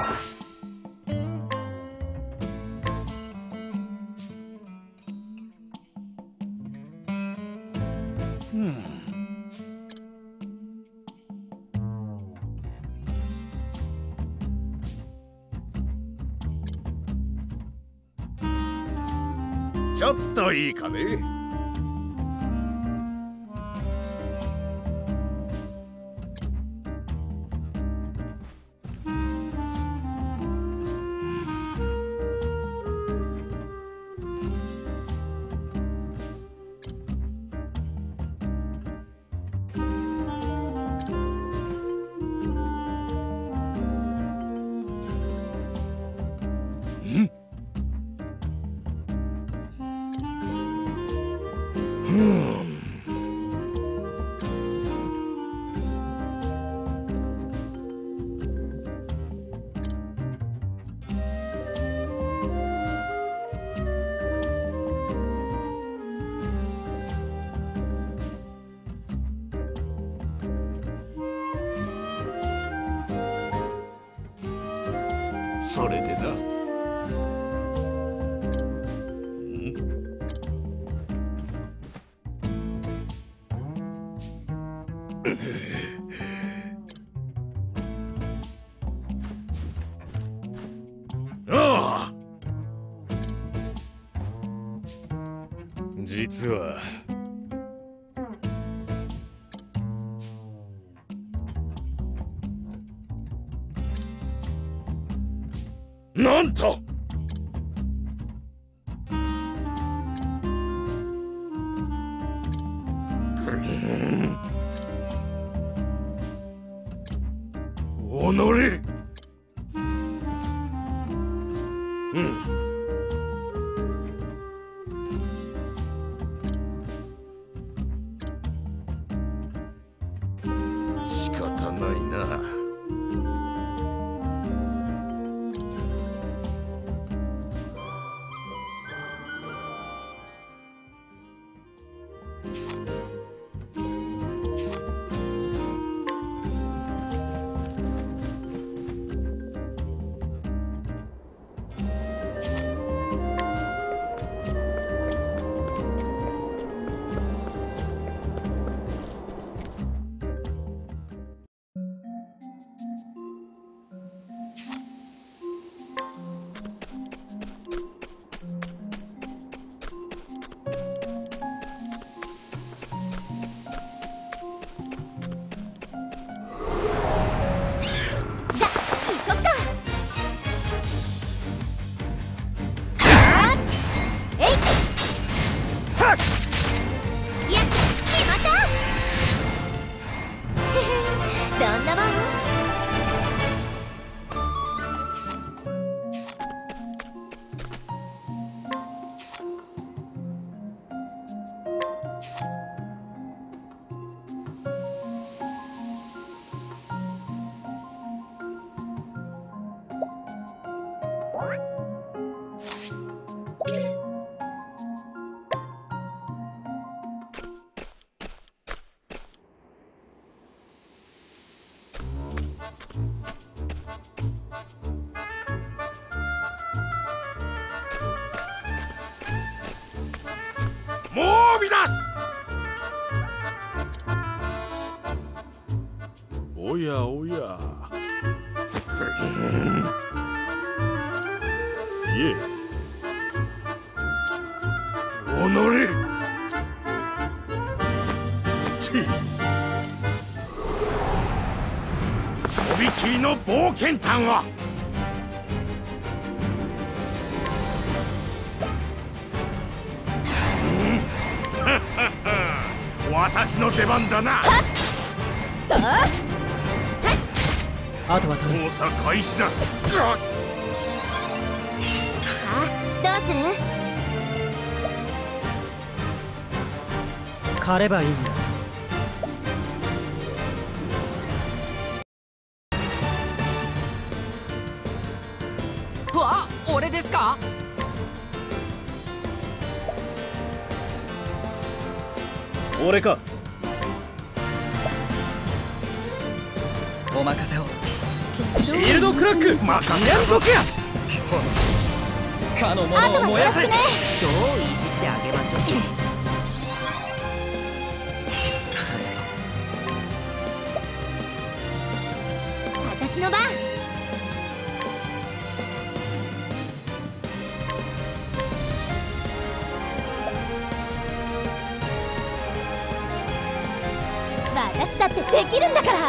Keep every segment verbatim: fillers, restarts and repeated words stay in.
ちょっといいかね。それでな。ああ、実はなんとおのれ。うん。仕方ないな。もうび出す。おやおや。いえ。おのれ。ち。とびきりの冒険譚は。私の出番だな。 あとは捜査開始だ。 はあ、どうする？ 狩ればいいんだ。 わ、俺ですか？ 俺か。 お任せを。 決シールドクラック任せやんとけやかの者を燃やせ。 あとはよろしくね。 どういじってあげましょう。 私の番。私だってできるんだから。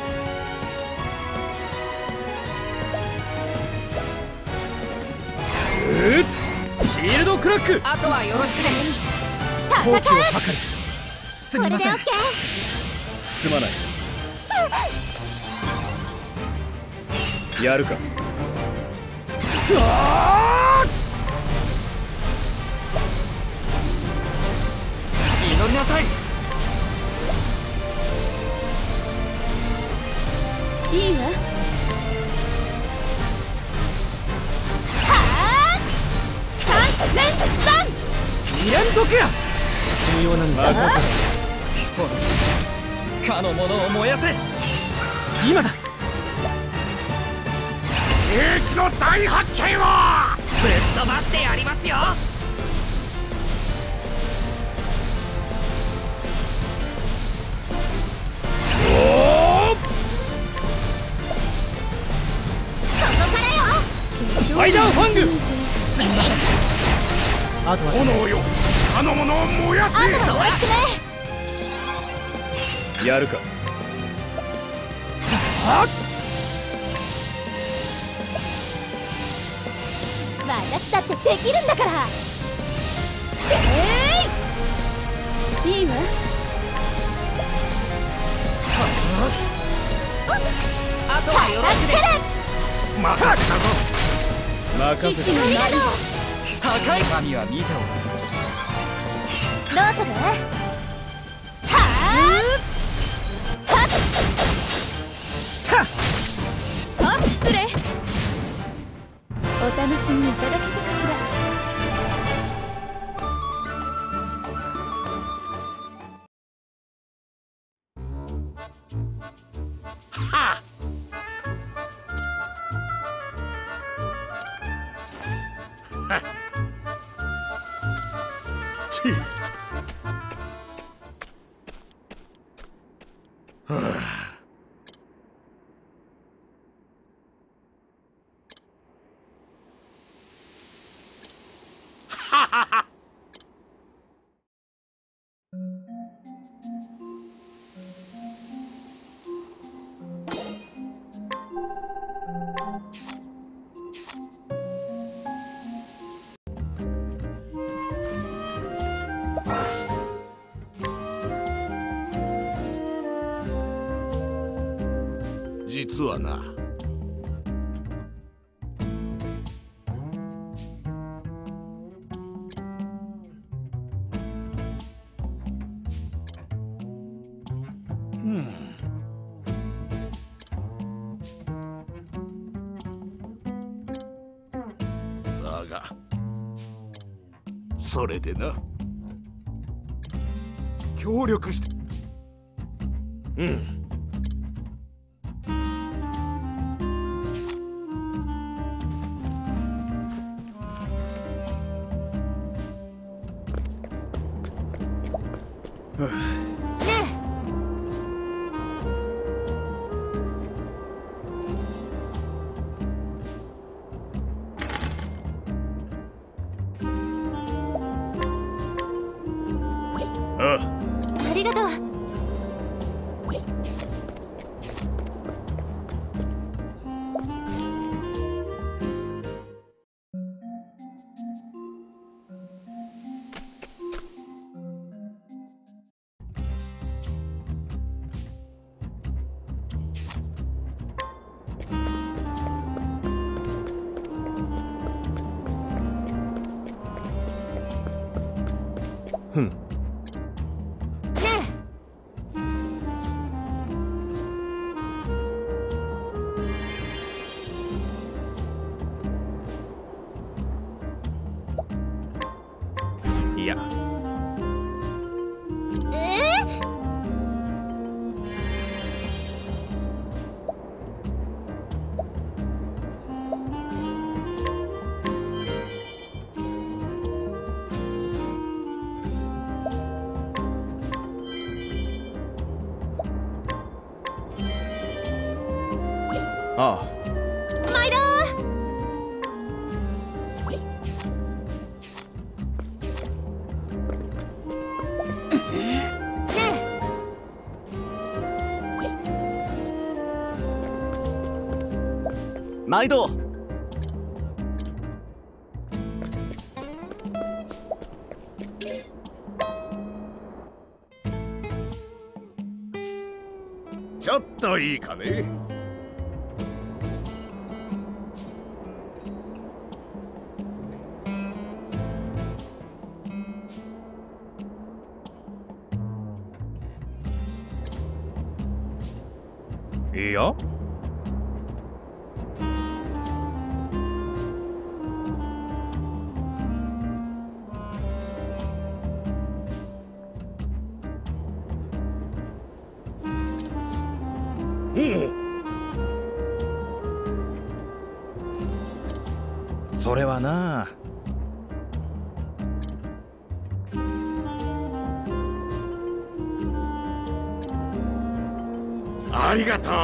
シールドクラックあとはよろしくね。 戦う。 好機を図る。すこれでオッみません。 ケー。 すまない。やるか。 祈りなさい。 いいわ。はあ。三連番。 やんとけや重要なのはあかの者を燃やせ。今だ。 世紀の大発見をぶっ飛ばしてやりますよ。 ここからよ。 スパイダーファング。すみません。あとは炎よあの者を燃やせ。 あとはよろしくね。 やるか。 私だってできるんだから。えい、いいわ。 あとはよろしくです。 任せたぞ。 任せた。 獅子のなど破壊神は見ております。 どうする？はあ、はっはっ、失礼。お楽しみいただけたかしら。 はっはっちはあ実はな、うんだがそれでな協力してうんねああえ、ありがとう。 ふん。 ねいや。 え、えーああ。 毎度。 毎度。 ちょっといいかね。いいよ。 それはな。 ありがとう。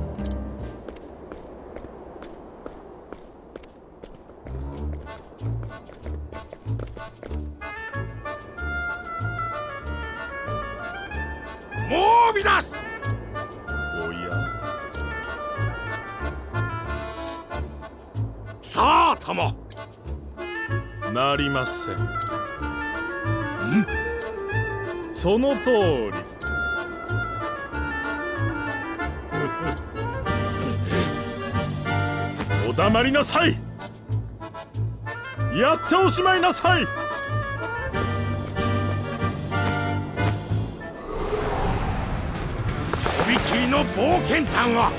もう乱す。おや。さあとも。なりません。ん？その通り。お黙りなさい。やっておしまいなさい。とびきりの冒険譚は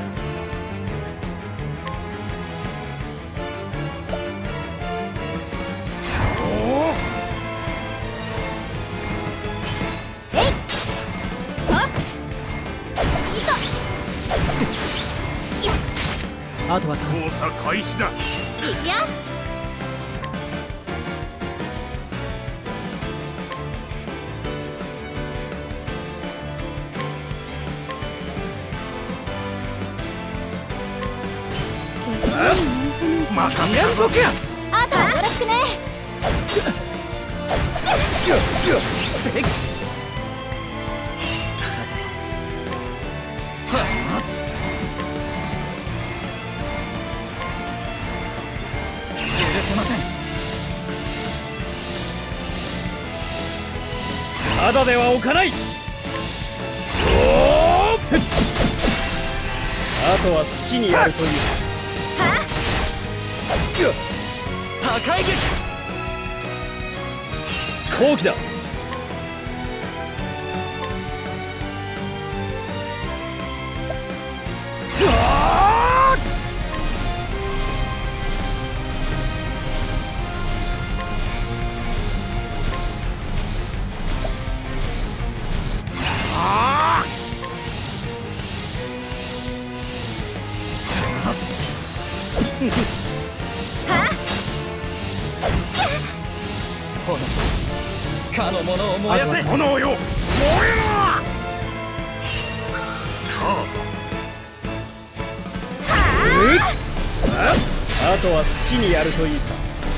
あとは交差開始だ。 いくよ。 任せるぞけ。 あとはよろしくね。 ただでは置かない。あとは好きにやるといい。 破壊撃。 好機だ。 かの者を燃やせ。 炎よ、燃えろ。 あとは好きにやるといいさ。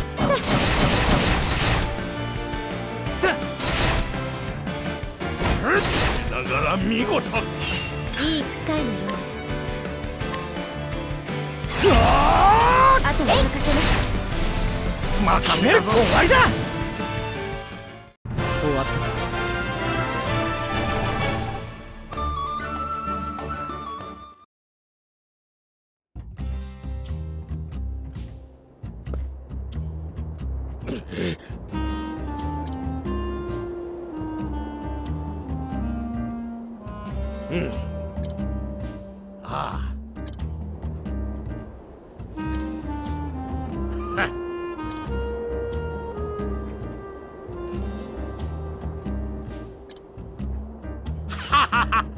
だから見事。 いい機会のようです。あとは任せます。 任せるぞ。終わりだ。 終わったか。 うん。ああ。ははは。